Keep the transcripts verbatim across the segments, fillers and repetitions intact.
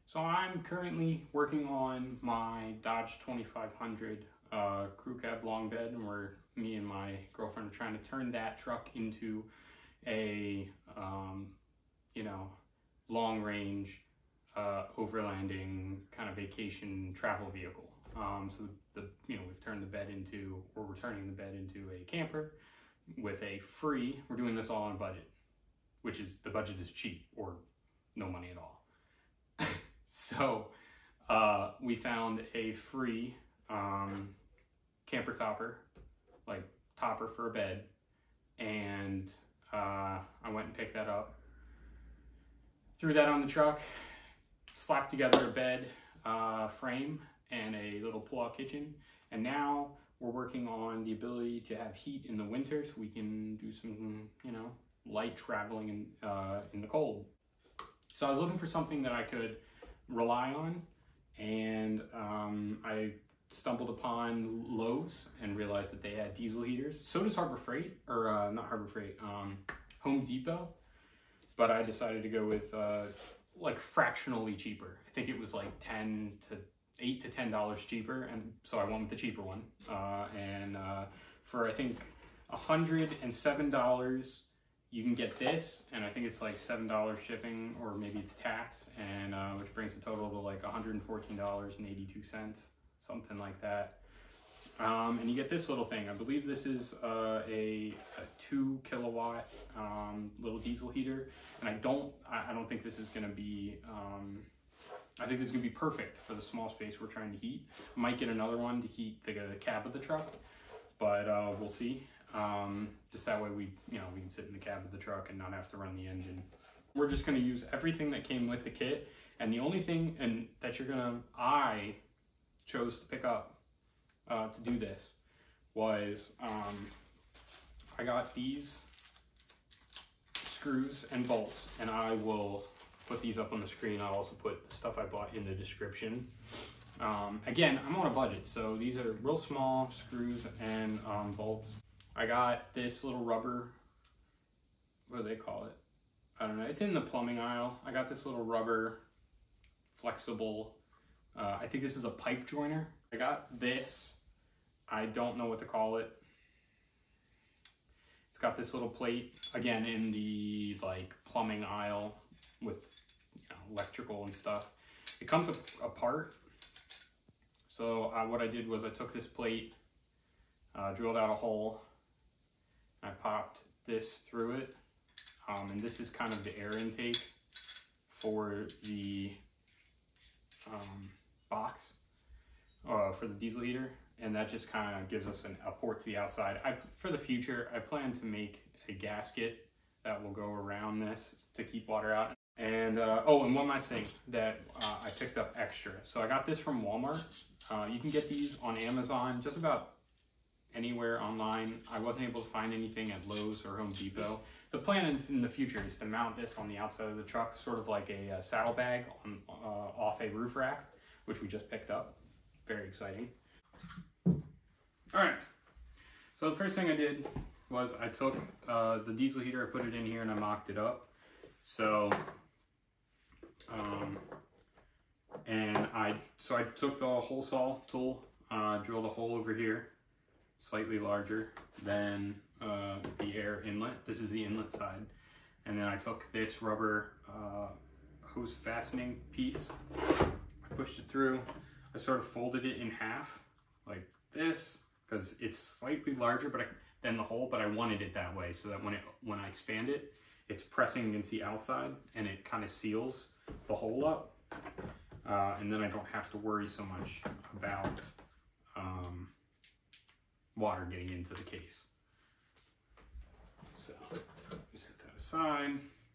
So I'm currently working on my Dodge twenty-five hundred uh, crew cab long bed, and we're, me and my girlfriend are trying to turn that truck into a, um, you know, long range, uh, overlanding kind of vacation travel vehicle. Um, so the, you know, we've turned the bed into, or we're turning the bed into a camper with a free, we're doing this all on a budget, which is, the budget is cheap or no money at all. So uh, we found a free um, camper topper, like topper for a bed, and uh, I went and picked that up, threw that on the truck, slapped together a bed uh, frame and a little pull-out kitchen, and now we're working on the ability to have heat in the winter so we can do some, you know, light traveling in, uh, in the cold. So I was looking for something that I could rely on, and um, I stumbled upon Lowe's and realized that they had diesel heaters. So does Harbor Freight, or uh, not Harbor Freight, um, Home Depot. But I decided to go with uh, like fractionally cheaper. I think it was like ten to eight to ten dollars cheaper, and so I went with the cheaper one. Uh, and uh, for I think a hundred and seven dollars. You can get this, and I think it's like seven dollars shipping, or maybe it's tax, and uh, which brings the total to like one hundred fourteen dollars and eighty-two cents, something like that. Um, and you get this little thing. I believe this is uh, a, a two kilowatt um, little diesel heater, and I don't, I, I don't think this is going to be. Um, I think this is going to be perfect for the small space we're trying to heat. I might get another one to heat the, the cab of the truck, but uh, we'll see. Um, just that way we, you know, we can sit in the cab of the truck and not have to run the engine. We're just going to use everything that came with the kit, and the only thing and that you're going to, I chose to pick up uh, to do this was, um, I got these screws and bolts, and I will put these up on the screen. I'll also put the stuff I bought in the description. Um, again, I'm on a budget, so these are real small screws and um, bolts. I got this little rubber, what do they call it? I don't know, it's in the plumbing aisle. I got this little rubber, flexible, uh, I think this is a pipe joiner. I got this, I don't know what to call it. It's got this little plate, again in the like plumbing aisle with, you know, electrical and stuff. It comes apart. So uh, what I did was I took this plate, uh, drilled out a hole, I popped this through it, um, and this is kind of the air intake for the um, box, uh, for the diesel heater, and that just kind of gives us an, a port to the outside. I, for the future, I plan to make a gasket that will go around this to keep water out. And, uh, oh, and one last thing that uh, I picked up extra. So I got this from Walmart. Uh, you can get these on Amazon, just about anywhere online. I wasn't able to find anything at Lowe's or Home Depot. The plan in the future is to mount this on the outside of the truck, sort of like a, a saddlebag on, uh, off a roof rack, which we just picked up. Very exciting. All right, so the first thing I did was I took uh, the diesel heater, I put it in here, and I mocked it up. So, um, and I, so I took the hole saw tool, uh, drilled a hole over here, slightly larger than uh, the air inlet. This is the inlet side. And then I took this rubber uh, hose fastening piece, I pushed it through, I sort of folded it in half like this, because it's slightly larger but I, than the hole, but I wanted it that way so that when it when I expand it, it's pressing against the outside and it kind of seals the hole up. Uh, and then I don't have to worry so much about um, water getting into the case. So set that aside.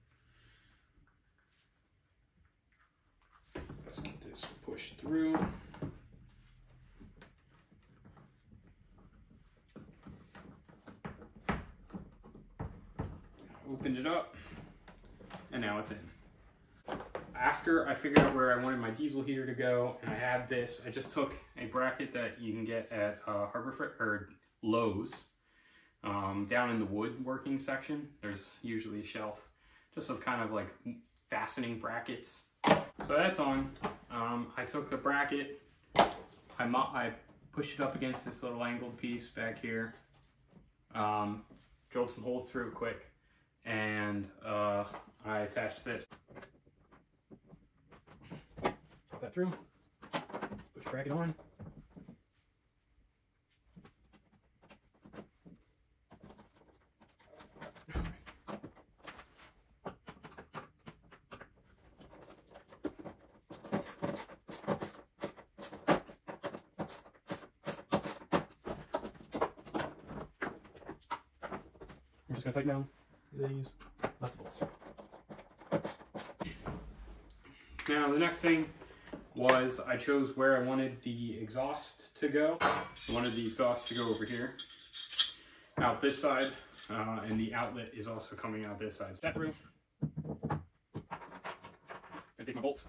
Let's let this push through. Opened it up, and now it's in. After I figured out where I wanted my diesel heater to go, and I had this, I just took a bracket that you can get at uh, Harbor Freight or Lowe's. Um, down in the woodworking section, there's usually a shelf just of kind of like fastening brackets. So that's on. Um, I took a bracket, I, mo I pushed it up against this little angled piece back here, um, drilled some holes through it quick, and uh, I attached this. Put that through, push bracket on. I'm just going to tighten down these nuts and bolts. Now the next thing was I chose where I wanted the exhaust to go. I wanted the exhaust to go over here, out this side, uh, and the outlet is also coming out this side. Step through. Gonna take my bolts.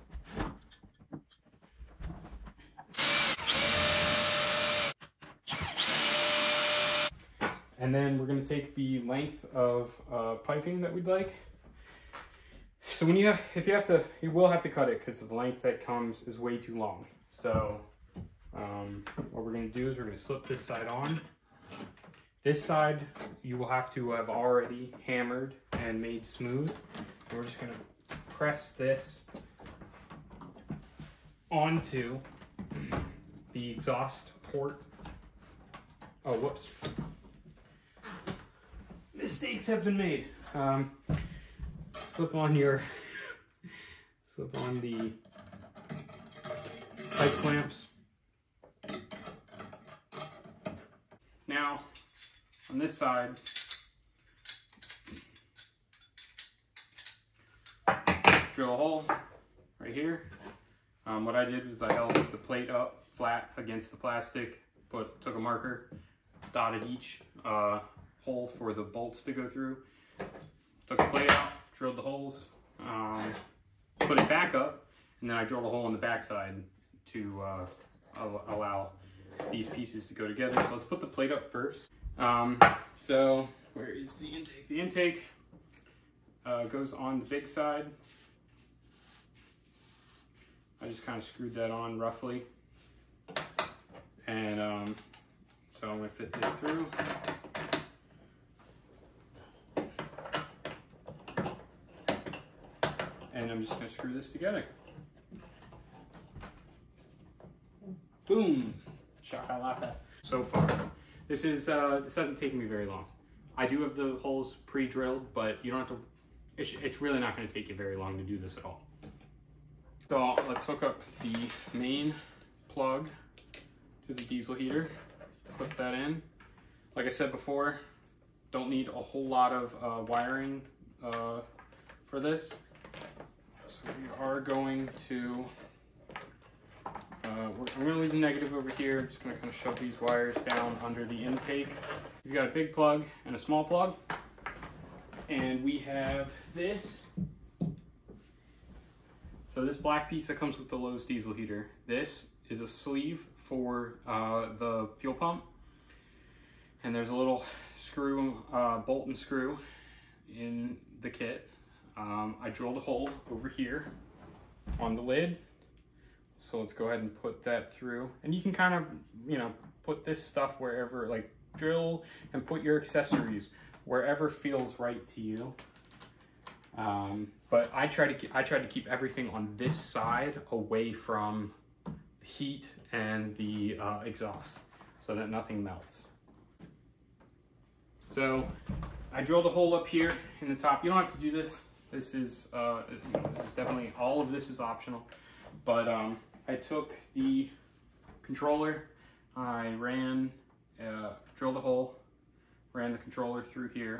And then we're going to take the length of uh, piping that we'd like. So when you have, if you have to, you will have to cut it because the length that comes is way too long. So um, what we're going to do is we're going to slip this side on. This side you will have to have already hammered and made smooth. So we're just going to press this onto the exhaust port. Oh, whoops. Mistakes have been made. Um, slip on your, slip on the pipe clamps. Now, on this side, drill a hole right here. Um, what I did was I held the plate up flat against the plastic, put took a marker, dotted each uh, hole for the bolts to go through, took the plate out, drilled the holes, um, put it back up, and then I drilled a hole in the backside to uh, allow these pieces to go together. So let's put the plate up first. Um, so where is the intake? The intake uh, goes on the big side. I just kind of screwed that on roughly. And um, so I'm going to fit this through. And I'm just going to screw this together. Boom! Shakalaka. So far, this is uh, this hasn't taken me very long. I do have the holes pre-drilled, but you don't have to. It's, it's really not going to take you very long to do this at all. So let's hook up the main plug to the diesel heater. Put that in. Like I said before, don't need a whole lot of uh, wiring uh, for this. So we are going to, uh, we're, I'm going to leave the negative over here. I'm just going to kind of shove these wires down under the intake. You've got a big plug and a small plug. And we have this. So this black piece that comes with the Lowe's diesel heater, this is a sleeve for uh, the fuel pump. And there's a little screw, uh, bolt and screw in the kit. Um, I drilled a hole over here on the lid. So let's go ahead and put that through. And you can kind of, you know, put this stuff wherever, like drill and put your accessories wherever feels right to you. Um, but I try to keep, I tried to keep everything on this side away from the heat and the uh, exhaust so that nothing melts. So I drilled a hole up here in the top. You don't have to do this. This is, uh, you know, this is definitely, all of this is optional. But um, I took the controller, I ran, uh, drilled a hole, ran the controller through here.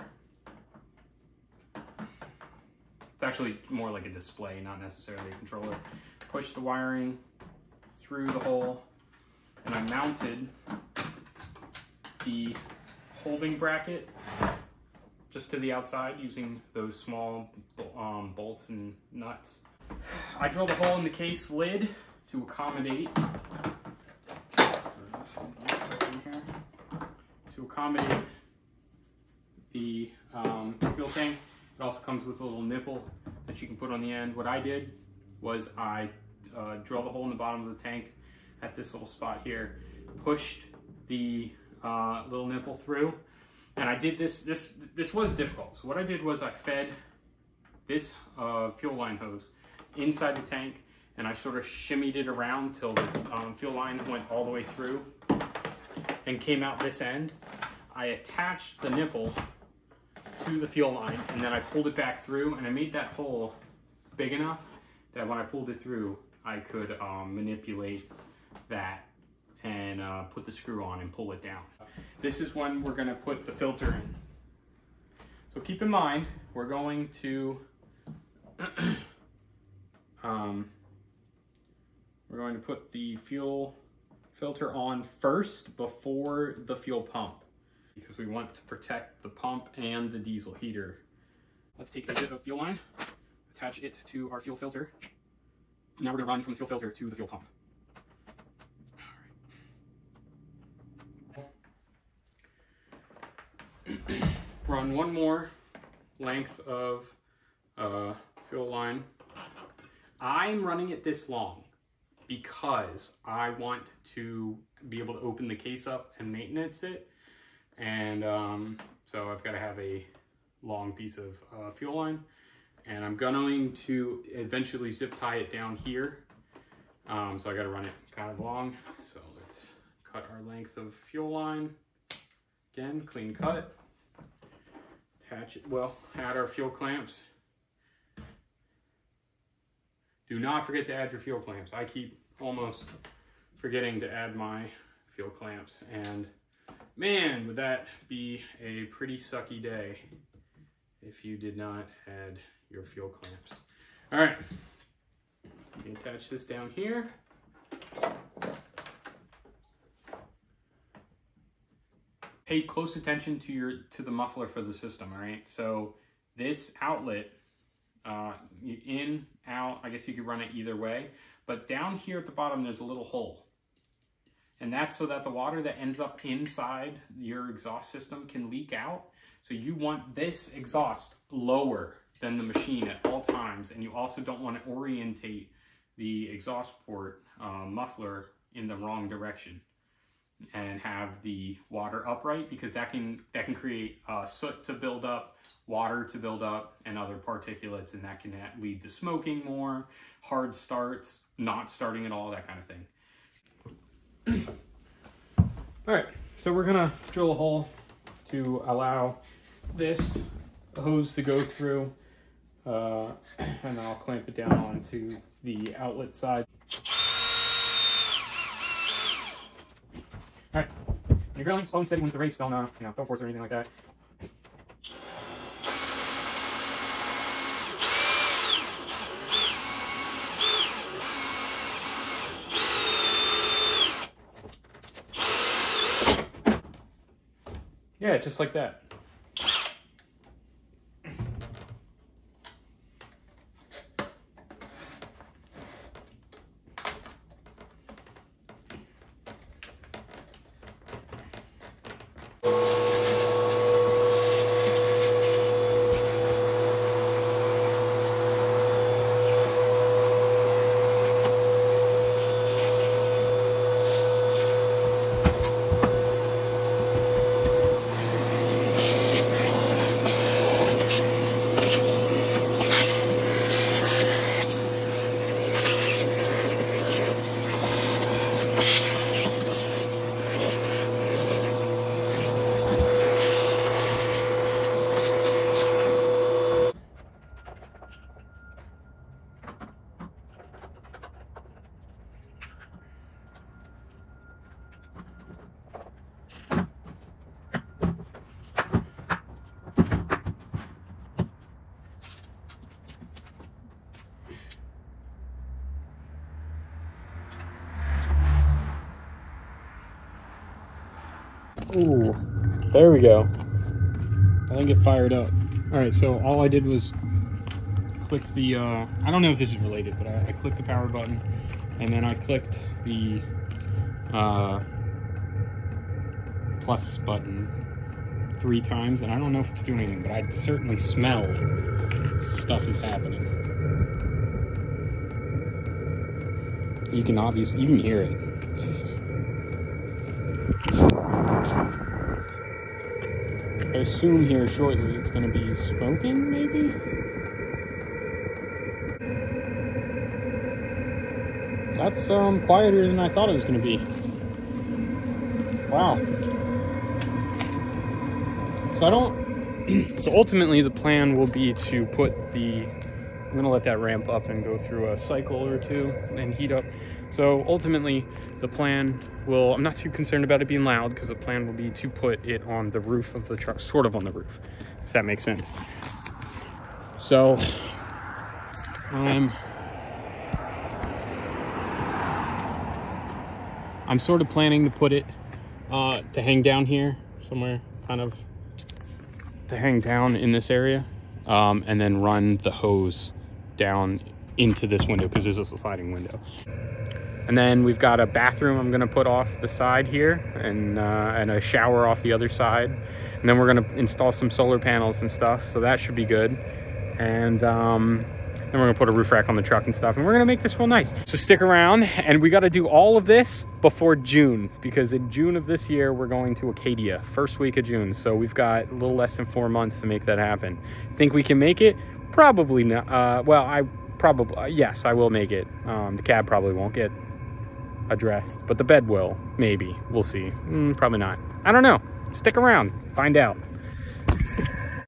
It's actually more like a display, not necessarily a controller. Pushed the wiring through the hole, and I mounted the holding bracket just to the outside using those small um, bolts and nuts. I drilled a hole in the case lid to accommodate to accommodate the um, fuel tank. It also comes with a little nipple that you can put on the end. What I did was I uh, drilled a hole in the bottom of the tank at this little spot here, pushed the uh, little nipple through, and I did this, this, this was difficult. So what I did was I fed this uh, fuel line hose inside the tank, and I sort of shimmied it around till the um, fuel line went all the way through and came out this end. I attached the nipple to the fuel line, and then I pulled it back through, and I made that hole big enough that when I pulled it through, I could um, manipulate that and uh, put the screw on and pull it down. This is when we're gonna put the filter in. So keep in mind, we're going to um, we're going to put the fuel filter on first before the fuel pump, because we want to protect the pump and the diesel heater. Let's take a bit of fuel line, attach it to our fuel filter. Now we're gonna run from the fuel filter to the fuel pump. Run one more length of uh, fuel line. I'm running it this long because I want to be able to open the case up and maintenance it. And um, so I've got to have a long piece of uh, fuel line, and I'm going to eventually zip tie it down here. Um, so I got to run it kind of long. So let's cut our length of fuel line. Again, clean cut. Attach it, well, add our fuel clamps. Do not forget to add your fuel clamps. I keep almost forgetting to add my fuel clamps, and man, would that be a pretty sucky day if you did not add your fuel clamps. All right, let me attach this down here. Pay close attention to your to the muffler for the system, all right? So this outlet, uh, in, out, I guess you could run it either way, but down here at the bottom there's a little hole. And that's so that the water that ends up inside your exhaust system can leak out. So you want this exhaust lower than the machine at all times, and you also don't want to orientate the exhaust port uh, muffler in the wrong direction and have the water upright, because that can that can create uh, soot to build up, water to build up, and other particulates, and that can lead to smoking more, hard starts, not starting at all, that kind of thing. All right, so we're gonna drill a hole to allow this hose to go through, uh, and then I'll clamp it down onto the outlet side. All right, when you're drilling, slow and steady wins the race. Don't, uh, you know, don't force or anything like that. Yeah, just like that. Ooh, there we go. I think it fired up. All right, so all I did was click the, uh, I don't know if this is related, but I, I clicked the power button, and then I clicked the uh, plus button three times, and I don't know if it's doing anything, but I certainly smell stuff is happening. You can obviously, you can hear it. I assume here shortly it's going to be smoking, maybe? That's um, quieter than I thought it was going to be. Wow. So I don't, so ultimately the plan will be to put the, I'm going to let that ramp up and go through a cycle or two and heat up. So ultimately the plan will, I'm not too concerned about it being loud because the plan will be to put it on the roof of the truck, sort of on the roof, if that makes sense. So, um, I'm sort of planning to put it uh, to hang down here somewhere, kind of to hang down in this area, um, and then run the hose down into this window because there's a sliding window. And then we've got a bathroom I'm gonna put off the side here, and, uh, and a shower off the other side. And then we're gonna install some solar panels and stuff, so that should be good. And um, then we're gonna put a roof rack on the truck and stuff, and we're gonna make this real nice. So stick around, and we gotta do all of this before June, because in June of this year, we're going to Acadia, first week of June. So we've got a little less than four months to make that happen. Think we can make it? Probably not. Uh, well, I probably, uh, yes, I will make it. Um, the cab probably won't get addressed, but the bed will, maybe. We'll see. Mm, probably not. I don't know. Stick around. Find out.